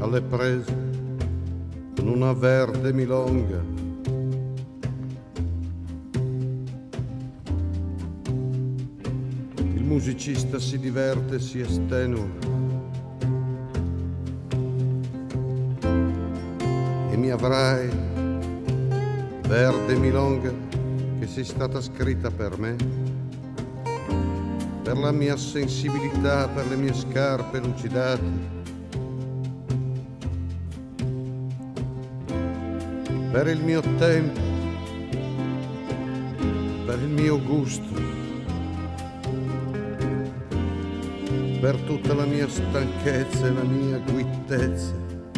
alle prese con una verde milonga. Il musicista si diverte, si estenua e mi avrai, verde milonga, che sei stata scritta per me, per la mia sensibilità, per le mie scarpe lucidate, per il mio tempo, per il mio gusto, per tutta la mia stanchezza e la mia guittezza.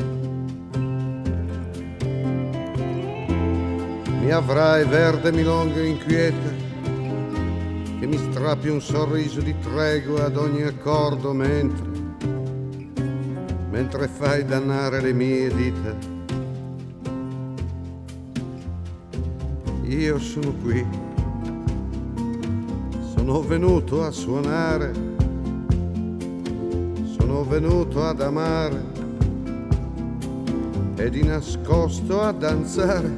Mi avrai, verde milonga inquieta, che mi strappi un sorriso di tregua ad ogni accordo mentre fai dannare le mie dita. Io sono qui, sono venuto a suonare, sono venuto ad amare e di nascosto a danzare.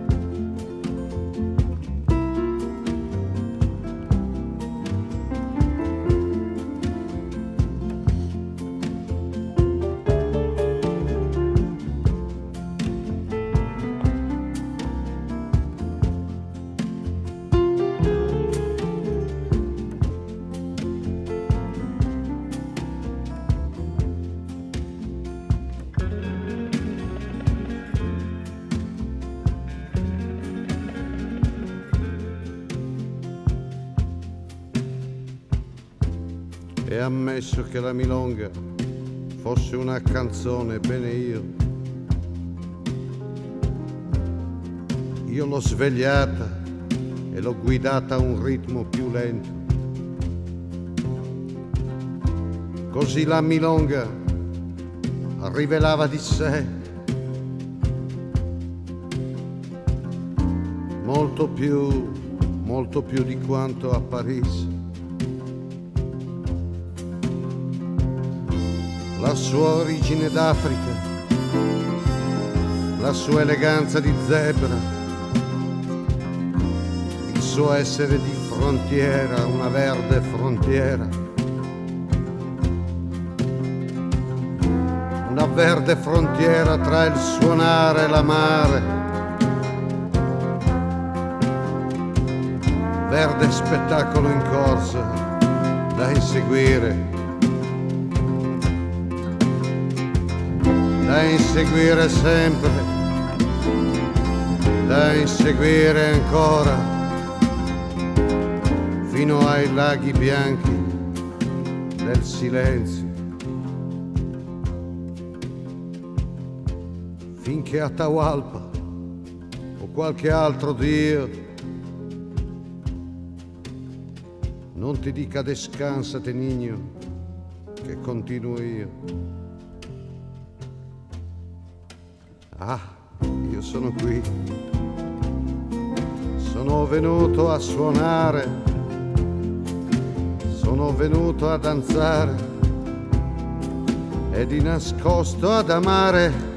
E ammesso che la milonga fosse una canzone, bene io l'ho svegliata e l'ho guidata a un ritmo più lento. Così la milonga rivelava di sé molto più di quanto apparisse. La sua origine d'Africa, la sua eleganza di zebra, il suo essere di frontiera, una verde frontiera, una verde frontiera tra il suonare e l'amare, verde spettacolo in corsa da inseguire. Da inseguire sempre, da inseguire ancora, fino ai laghi bianchi del silenzio, finché Atahualpa o qualche altro Dio non ti dica descansate niño, che continuo io. Ah, io sono qui, sono venuto a suonare, sono venuto a danzare e di nascosto ad amare.